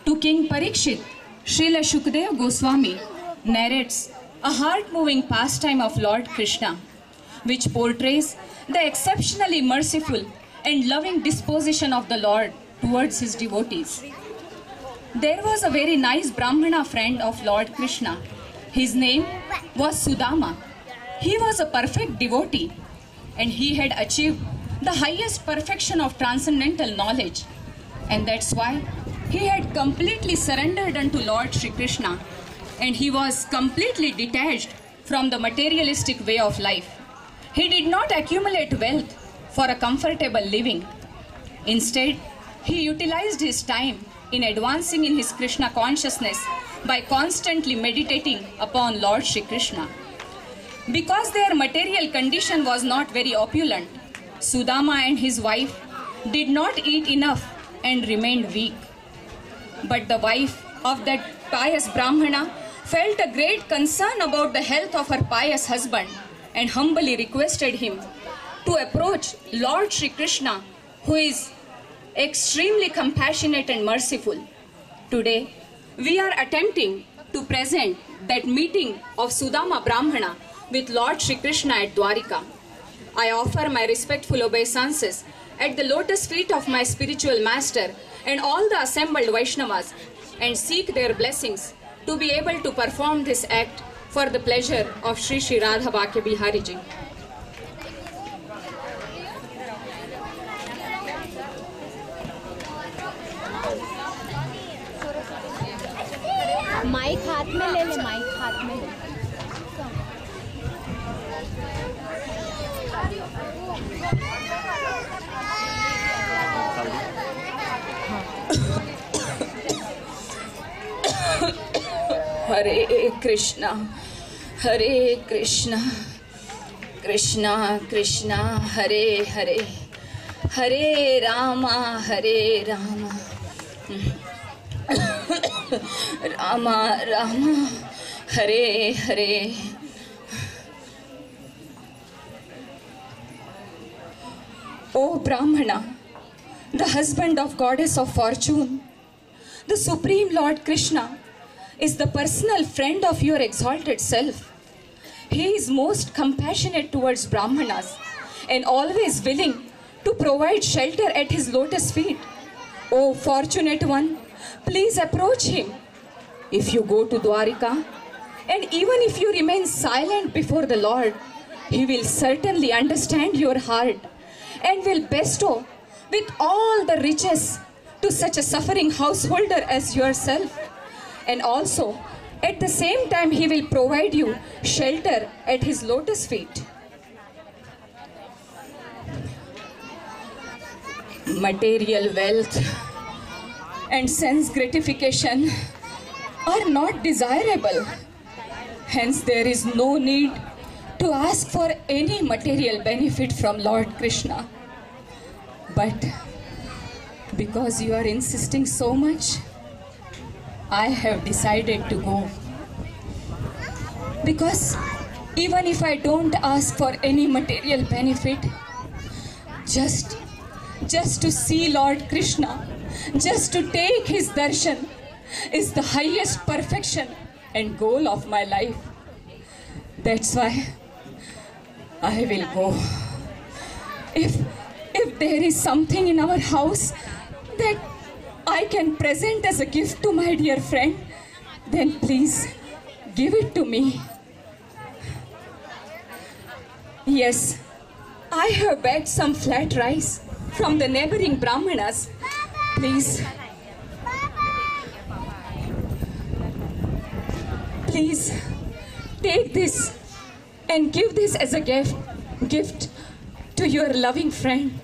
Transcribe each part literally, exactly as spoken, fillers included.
To King Parikshit, Srila Shukdev Goswami narrates a heart-moving pastime of Lord Krishna, which portrays the exceptionally merciful and loving disposition of the Lord towards his devotees. There was a very nice Brahmana friend of Lord Krishna. His name was Sudama. He was a perfect devotee, and he had achieved the highest perfection of transcendental knowledge, and that's why he had completely surrendered unto Lord Shri Krishna, and he was completely detached from the materialistic way of life. He did not accumulate wealth for a comfortable living. Instead, he utilized his time in advancing in his Krishna consciousness by constantly meditating upon Lord Shri Krishna. Because their material condition was not very opulent, Sudama and his wife did not eat enough and remained weak. But the wife of that pious Brahmana felt a great concern about the health of her pious husband and humbly requested him to approach Lord Shri Krishna, who is extremely compassionate and merciful. Today, we are attempting to present that meeting of Sudama Brahmana with Lord Shri Krishna at Dwarika. I offer my respectful obeisances at the lotus feet of my spiritual master and all the assembled Vaishnavas, and seek their blessings to be able to perform this act for the pleasure of Shri Shri Radha Bhakya Bihari Ji. Mic हाथ में ले ले mic हाथ में ले Hare Krishna, Hare Krishna, Krishna Krishna, Hare Hare, Hare Rama, Hare Rama, Rama Rama, Hare Hare. O Brahmana, the husband of Goddess of Fortune, the Supreme Lord Krishna is the personal friend of your exalted self. He is most compassionate towards Brahmanas and always willing to provide shelter at his lotus feet. O fortunate one, please approach him. If you go to Dwarika, and even if you remain silent before the Lord, he will certainly understand your heart and will bestow with all the riches to such a suffering householder as yourself. And also, at the same time, he will provide you shelter at his lotus feet. Material wealth and sense gratification are not desirable. Hence, there is no need to ask for any material benefit from Lord Krishna. But because you are insisting so much, I have decided to go. Because even if I don't ask for any material benefit, just, just to see Lord Krishna, just to take his darshan is the highest perfection and goal of my life. That's why I will go. If, if there is something in our house that I can present as a gift to my dear friend, then please give it to me. Yes, I have begged some flat rice from the neighboring Brahmanas. Please, please take this and give this as a gift, gift to your loving friend.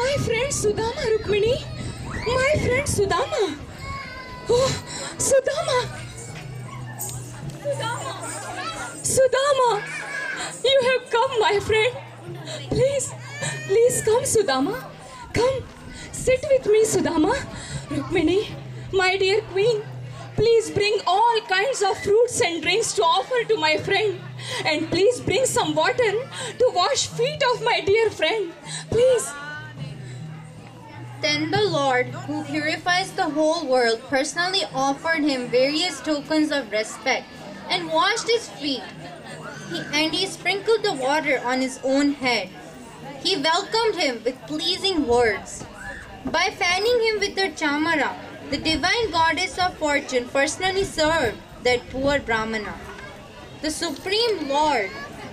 My friend Sudama, Rukmini. My friend Sudama. Oh, Sudama. Sudama. Sudama. You have come, my friend. Please, please come, Sudama. Come, sit with me, Sudama. Rukmini, my dear queen, please bring all kinds of fruits and drinks to offer to my friend. And please bring some water to wash feet of my dear friend. Please. Then the Lord, who purifies the whole world, personally offered him various tokens of respect and washed his feet. He, and he sprinkled the water on his own head. He welcomed him with pleasing words. By fanning him with her chamara, the divine goddess of fortune personally served that poor Brahmana. The Supreme Lord,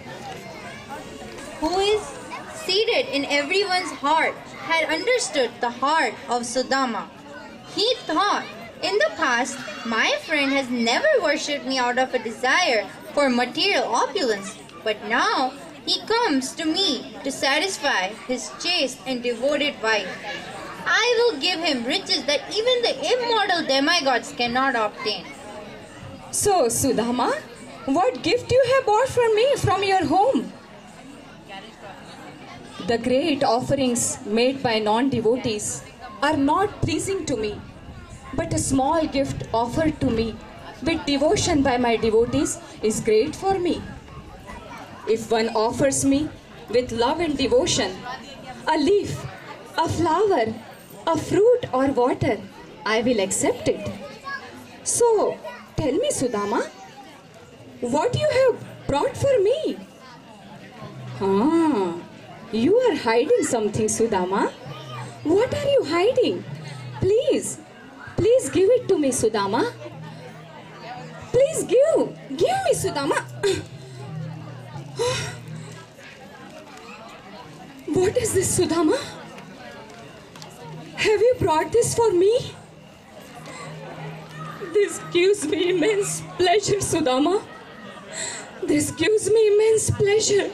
who is seated in everyone's heart, had understood the heart of Sudama. He thought, in the past, my friend has never worshipped me out of a desire for material opulence, but now he comes to me to satisfy his chaste and devoted wife. I will give him riches that even the immortal demigods cannot obtain. So, Sudama, what gift you have brought for me from your home? The great offerings made by non-devotees are not pleasing to me, but a small gift offered to me with devotion by my devotees is great for me. If one offers me with love and devotion a leaf, a flower, a fruit or water, I will accept it. So, tell me, Sudama, what you have brought for me? Ah, you are hiding something, Sudama. What are you hiding? Please, please give it to me, Sudama. Please give, give me, Sudama. What is this, Sudama? Have you brought this for me? This gives me immense pleasure, Sudama. This gives me immense pleasure.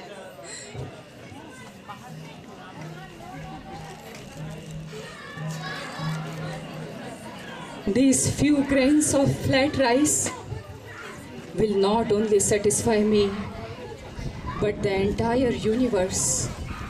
These few grains of flat rice will not only satisfy me, but the entire universe.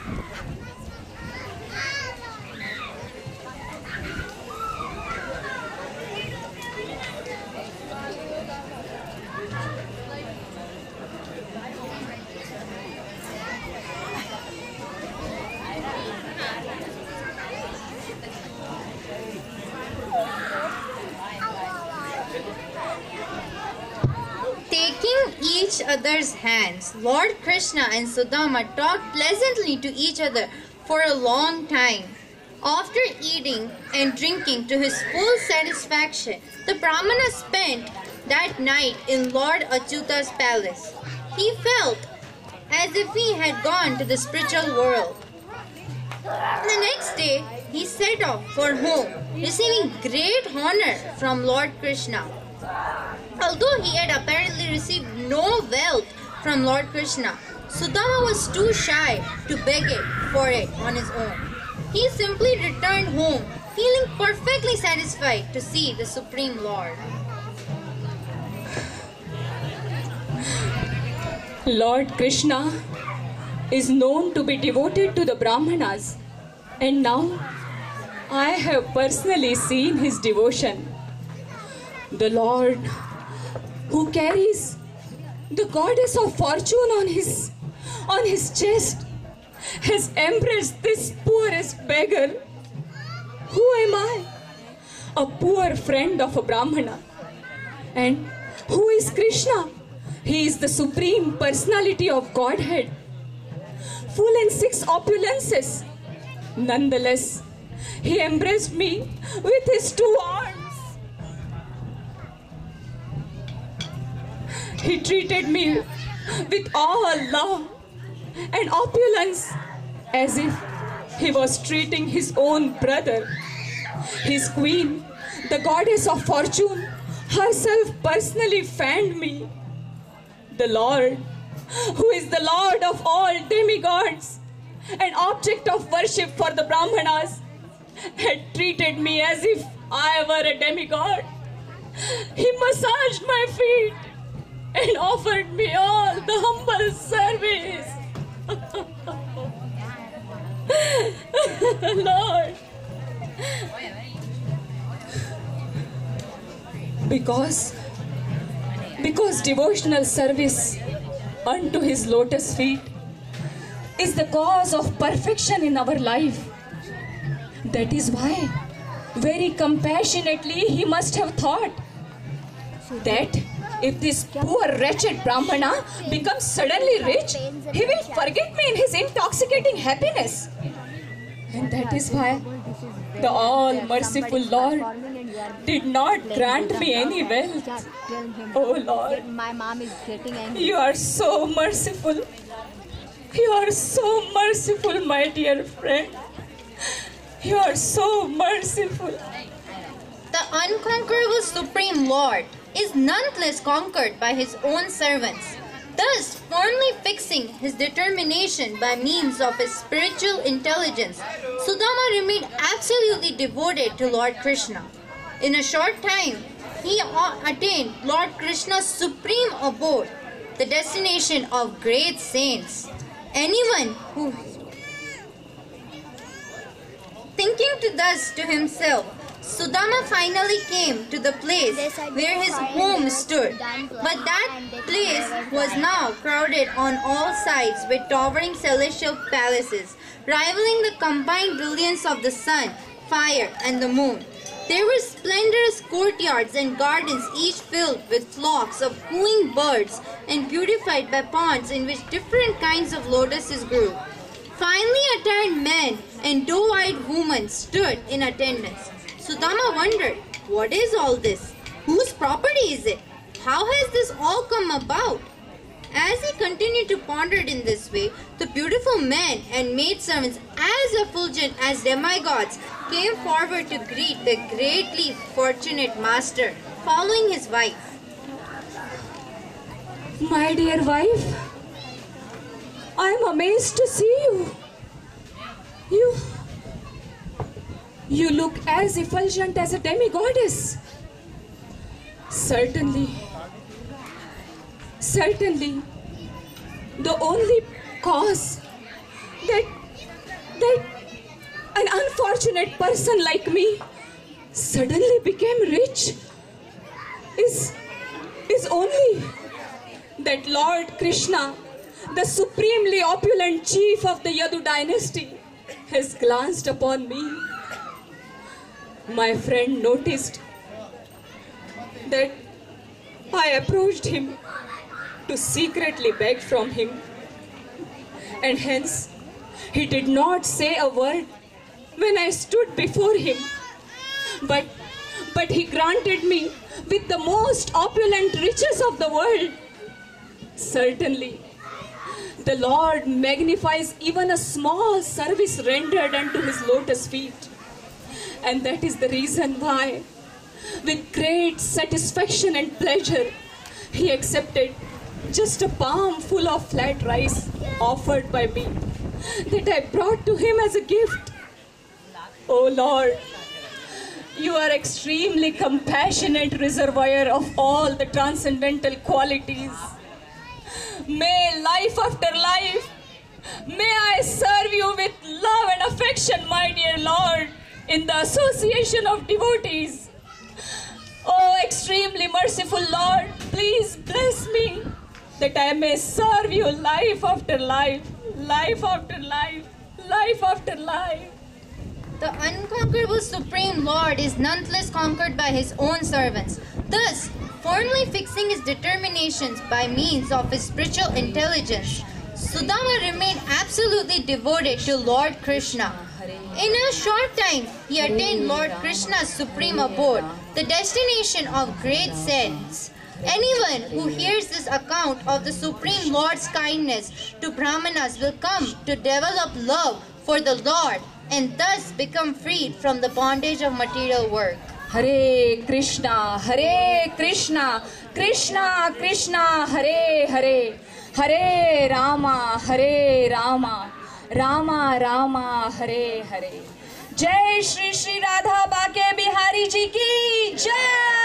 Each other's hands, Lord Krishna and Sudama talked pleasantly to each other for a long time. After eating and drinking to his full satisfaction, the Brahmana spent that night in Lord Achyuta's palace. He felt as if he had gone to the spiritual world. The next day, he set off for home, receiving great honor from Lord Krishna. Although he had apparently received no wealth from Lord Krishna, Sudama was too shy to beg it for it on his own. He simply returned home, feeling perfectly satisfied to see the Supreme Lord. Lord Krishna is known to be devoted to the Brahmanas, and now I have personally seen his devotion. The Lord, who carries the goddess of fortune on his, on his chest, has embraced this poorest beggar. Who am I? A poor friend of a Brahmana. And who is Krishna? He is the supreme personality of Godhead, full in six opulences. Nonetheless, he embraced me with his two arms. He treated me with all love and opulence as if he was treating his own brother. His queen, the goddess of fortune, herself personally fanned me. The Lord, who is the Lord of all demigods, an object of worship for the Brahmanas, had treated me as if I were a demigod. He massaged my feet and offered me all the humble service. Lord, because, because devotional service unto his lotus feet is the cause of perfection in our life. That is why, very compassionately, he must have thought that if this poor wretched Brahmana becomes suddenly rich, he will forget me in his intoxicating happiness. And that is why the all-merciful Lord did not grant me any wealth. Oh Lord, My mom is getting angry. you are so merciful. You are so merciful, my dear friend. You are so merciful. The unconquerable Supreme Lord is nonetheless conquered by his own servants, thus firmly fixing his determination by means of his spiritual intelligence. Sudama remained absolutely devoted to Lord Krishna. In a short time, he attained Lord Krishna's supreme abode, the destination of great saints. Anyone who, thinking to thus to himself, Sudama finally came to the place where his home stood, but that place was now crowded on all sides with towering celestial palaces, rivaling the combined brilliance of the sun, fire, and the moon. There were splendorous courtyards and gardens, each filled with flocks of cooing birds and beautified by ponds in which different kinds of lotuses grew. Finely attired men and doe-eyed women stood in attendance. Sudama wondered, what is all this? Whose property is it? How has this all come about? As he continued to ponder in this way, the beautiful men and maidservants, as effulgent as demigods, came forward to greet the greatly fortunate master, following his wife. My dear wife, I am amazed to see you. You, you look as effulgent as a demigoddess. Certainly, certainly, the only cause that, that an unfortunate person like me suddenly became rich is, is only that Lord Krishna, the supremely opulent chief of the Yadu dynasty, has glanced upon me. My friend noticed that I approached him to secretly beg from him, and hence he did not say a word when I stood before him, but, but he granted me with the most opulent riches of the world. Certainly, the Lord magnifies even a small service rendered unto his lotus feet. And that is the reason why, with great satisfaction and pleasure, he accepted just a palm full of flat rice offered by me, that I brought to him as a gift. Oh Lord, you are extremely compassionate reservoir of all the transcendental qualities. May life after life, may I serve you with love and affection, my dear Lord, in the association of devotees. Oh, extremely merciful Lord, please bless me, that I may serve you life after life, life after life, life after life. The unconquerable Supreme Lord is nonetheless conquered by his own servants, thus firmly fixing his determinations by means of his spiritual intelligence. Sudama remained absolutely devoted to Lord Krishna. In a short time, he attained Lord Krishna's supreme abode, the destination of great saints. Anyone who hears this account of the Supreme Lord's kindness to Brahmanas will come to develop love for the Lord and thus become freed from the bondage of material work. Hare Krishna, Hare Krishna, Krishna Krishna, Hare Hare, Hare Rama, Hare Rama, Rama Rama Hare Hare. जय श्री श्री राधा बाके बिहारी जी की जय।